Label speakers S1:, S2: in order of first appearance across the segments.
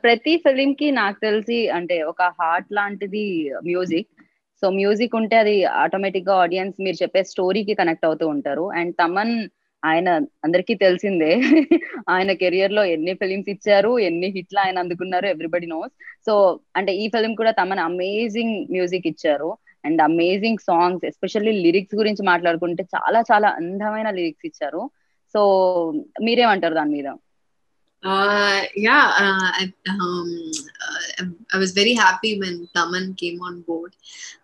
S1: ప్రతి ఫిలిం కి నాకు తెలిసి అంటే ఒక హార్ట్ లాంటిది మ్యూజిక్. సో మ్యూజిక్ ఉంటే అది ఆటోమేటిక్ గా ఆడియన్స్ మీరు చెప్పే స్టోరీకి కనెక్ట్ అవుతూ ఉంటారు. అండ్ తమన్ ఆయన అందరికీ తెలిసిందే. ఆయన కెరియర్ లో ఎన్ని ఫిలిమ్స్ ఇచ్చారు, ఎన్ని హిట్లు ఆయన అందుకున్నారు, ఎవ్రీబడి నోస్. సో అంటే ఈ ఫిలిం కూడా తమన్ అమేజింగ్ మ్యూజిక్ ఇచ్చారు. And amazing songs, especially lyrics గురించి మాట్లాడుకుంటే చాలా చాలా అందమైన లిరిక్స్ ఇచ్చారు. సో మీరేమంటారు దాని మీద?
S2: Yeah, I was very happy when Taman came on board,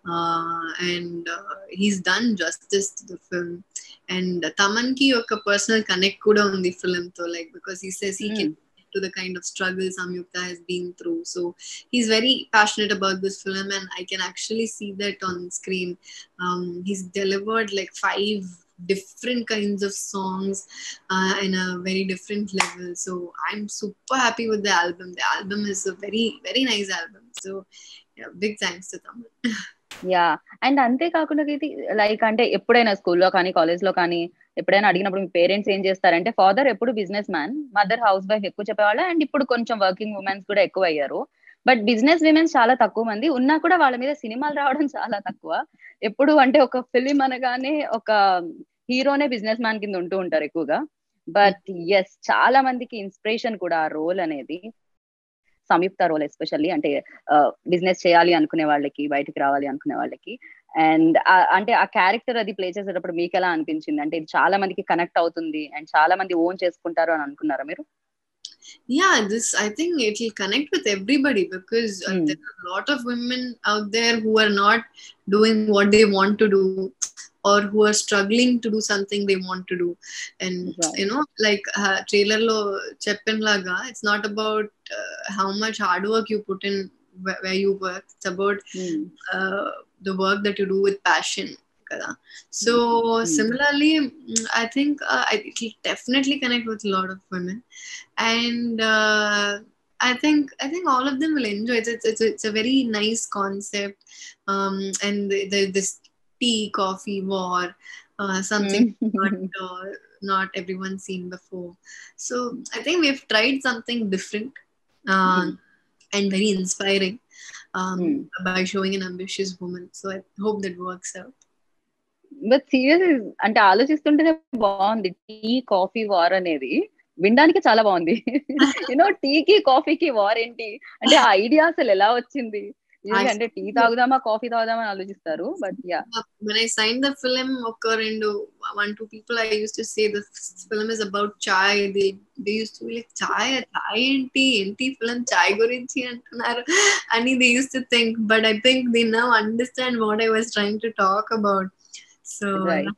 S2: and he's done justice to the film. And Taman ki oka personal connect kuda undi film to, like, because he says he can to the kind of struggle Samyukta has been through. So he's very passionate about this film, and I can actually see that on screen. He's delivered like 5 different kinds of songs in a very different level. So I'm super happy with the album. The album is a very, very nice album. So yeah, big thanks to Taman.
S1: Yeah and అంతేకాకుండా ఇది like అంటే ఎప్పుడైనా స్కూల్లో కానీ college లో కానీ ఎప్పుడైనా అడిగినప్పుడు మీ పేరెంట్స్ ఏం చేస్తారంటే, ఫాదర్ ఎప్పుడు business man, mother house wife ఎక్కువ చెప్పేవాళ్ళు. అండ్ ఇప్పుడు కొంచెం వర్కింగ్ ఉమెన్స్ కూడా ఎక్కువ అయ్యారు. బట్ బిజినెస్ విమెన్స్ చాలా తక్కువ మంది ఉన్నా కూడా వాళ్ళ మీద సినిమాలు రావడం చాలా తక్కువ. ఎప్పుడు అంటే ఒక ఫిలిం అనగానే ఒక హీరోనే బిజినెస్ మ్యాన్ కింద ఉంటూ ఉంటారు ఎక్కువగా. బట్ ఎస్, చాలా మందికి ఇన్స్పిరేషన్ కూడా ఆ రోల్ అనేది. సంయుక్త రోల్ ఎస్పెషల్లీ అంటే బిజినెస్ చేయాలి అనుకునే వాళ్ళకి, బయటికి రావాలి అనుకునే వాళ్ళకి. అండ్ అంటే ఆ క్యారెక్టర్ అది ప్లే చేసేటప్పుడు మీకు ఎలా అనిపించింది? అంటే ఇది చాలా మందికి కనెక్ట్ అవుతుంది అండ్ చాలా మంది ఓన్ చేసుకుంటారు అని అనుకున్నారా మీరు?
S2: Yeah, this, I think it will connect with everybody, because there are a lot of women out there who are not doing what they want to do, or who are struggling to do something they want to do. And you know, like trailer lo cheppin laga, it's not about how much hard work you put in where you work. It's about the work that you do with passion. So similarly, I think it will definitely connect with a lot of women. And I think all of them will enjoy it. It's a very nice concept. And this tea coffee war, something not everyone's seen before. So I think we've tried something different and very inspiring by showing an ambitious woman. So I hope that works out.
S1: But serious అంటే ఆలోచిస్తుంటేనే బాగుంది. Tea coffee war అనేది వినడానికి చాలా బాగుంది. You know టీకి కాఫీకి war ఏంటి అంటే ఆ ఐడియా అసలు ఎలా వచ్చింది? అంటే టీ తాగుదామా కాఫీ తాగుదామా అని ఆలోచిస్తారు. But yeah,
S2: when I signed the film, one two people I used to say the film is about chai. They used to be like, chai enti film chai gurinchi antunaru ani they used to think, but I think they now understand what I was trying to talk about. So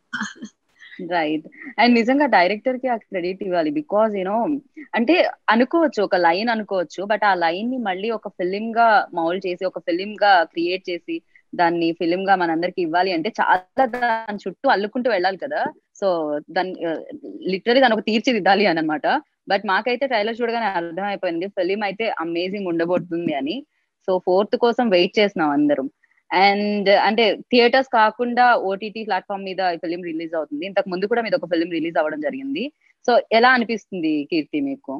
S1: right. And నిజంగా director కి ఆ credit ఇవ్వాలి. Because you know అంటే అనుకోవచ్చు, ఒక line అనుకోవచ్చు, but ఆ line ని మళ్ళీ ఒక ఫిలిం గా మౌల్డ్ చేసి, ఒక ఫిలిం గా క్రియేట్ చేసి, దాన్ని ఫిలిం గా మనందరికి ఇవ్వాలి అంటే చాలా దాని చుట్టూ అల్లుకుంటూ వెళ్ళాలి కదా. సో దాన్ని లిటరలీ దాన్ని ఒక తీర్చిదిద్దాలి అని అనమాట. బట్ మాకైతే ట్రైలర్ చూడగానే అర్థమైపోయింది ఫిలిం అయితే అమేజింగ్ ఉండబోతుంది అని. సో 4th కోసం వెయిట్ చేస్తున్నాం అందరం. అండ్ అంటే థియేటర్స్ కాకుండా ఓటీటీ ప్లాట్ఫామ్ మీద ఈ ఫిలిం రిలీజ్ అవుతుంది. ఇంతకు ముందు కూడా మీద ఒక ఫిలిం రిలీజ్ అవ్వడం జరిగింది. సో ఎలా అనిపిస్తుంది కీర్తి మీకు?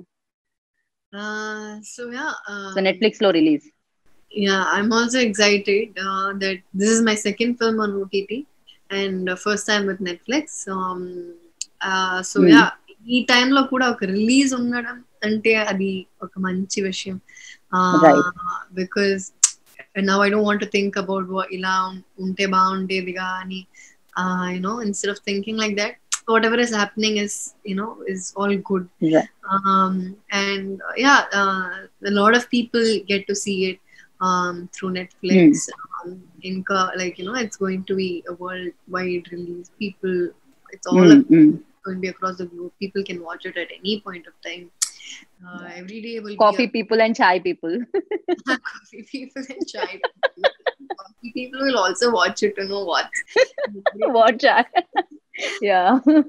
S2: So yeah,
S1: సో నెట్ఫ్లిక్స్ లో రిలీజ్.
S2: Yeah, I'm also excited that this is my second film on OTT and first time with Netflix. So yeah, ఈ టైంలో కూడా ఒక రిలీజ్ ఉండడం అంటే అది ఒక మంచి విషయం. Because now I don't want to think about ఇలా ఉంటే బాగుండేదిగా అని, you know, instead of thinking like that, whatever is happening is, you know, is all good. And yeah, a lot of people get to see it through Netflix. Like, you know, it's going to be a worldwide release. People, it's all going to be across the globe. People can watch it at any point of time. Every day will
S1: coffee be people and chai people.
S2: Coffee people and chai people. Coffee people will also watch it to know what
S1: chai. Yeah.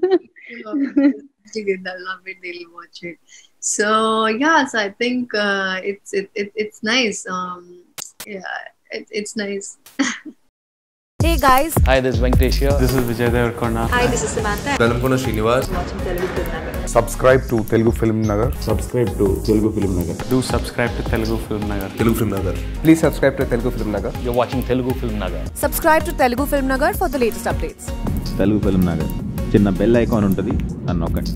S2: They'll love it, they'll watch it. So yeah, so I think it's nice. Yeah, it's nice.
S3: Hey guys.
S4: Hi, this is Venkatesh here.
S5: This is Vijay Devarkonda.
S3: Hi, this is Samantha.
S6: Velamkona Srinivas.
S7: Subscribe to Telugu Film Nagar.
S8: Subscribe to Telugu Film Nagar.
S5: Do subscribe to Telugu Film Nagar.
S6: Telugu Film Nagar.
S7: Please subscribe to Telugu Film Nagar.
S4: You're watching Telugu Film Nagar.
S3: Subscribe to Telugu Film Nagar for the latest updates.
S8: Telugu Film Nagar. చిన్న bell icon ఉంటుంది, అని నొక్కండి.